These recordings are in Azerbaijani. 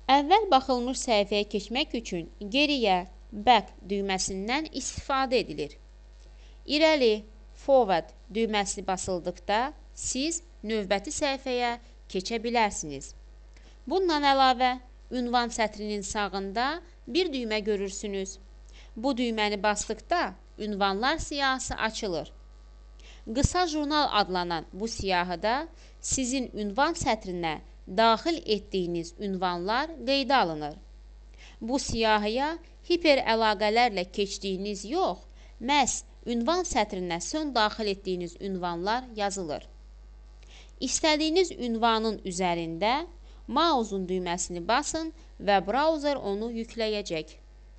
Əvvəl baxılmış səhifəyə keçmək üçün geriyə back düyməsindən istifadə edilir. İrəli forward düyməsi basıldıqda siz növbəti səhifəyə keçə bilərsiniz. Bundan əlavə, ünvan sətrinin sağında bir düymə görürsünüz. Bu düyməni basdıqda ünvanlar siyahısı açılır. Qısa jurnal adlanan bu siyahıda sizin ünvan sətrinə daxil etdiyiniz ünvanlar qeydə alınır. Bu siyahıya hiperəlaqələrlə keçdiyiniz yox, məhz ünvan sətrinə son daxil etdiyiniz ünvanlar yazılır. İstədiyiniz ünvanın üzərində mausun düyməsini basın və brauzer onu yükləyəcək.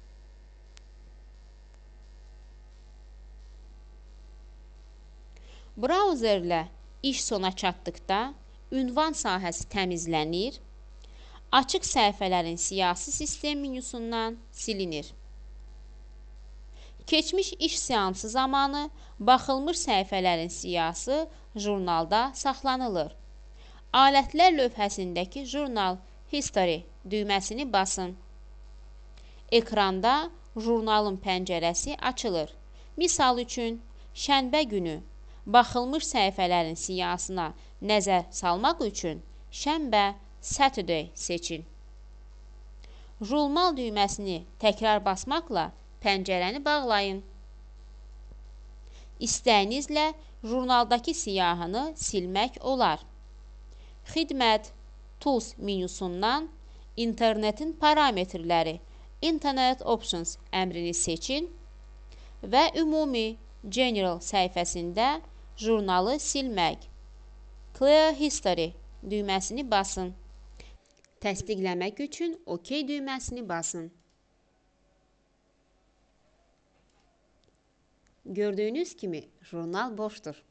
Brauzerlə iş sona çatdıqda ünvan sahəsi təmizlənir, açıq səhifələrin siyahısı sistem menyusundan silinir. Keçmiş iş seansı zamanı baxılmış səhifələrin siyahısı jurnalda saxlanılır. Alətlər lövhəsindəki Jurnal History düyməsini basın. Ekranda jurnalın pəncərəsi açılır. Misal üçün, şənbə günü baxılmış səhifələrin siyahısına nəzər salmaq üçün şənbə Saturday seçin. Jurnal düyməsini təkrar basmaqla pəncərəni bağlayın. İstəyinizlə jurnaldakı siyahını silmək olar. Xidmət Tools menyusundan internetin parametrləri Internet Options əmrini seçin və ümumi General səhifəsində jurnalı silmək Clear History düyməsini basın. Təsdiqləmək üçün OK düyməsini basın. Gördüyünüz kimi jurnal boşdur.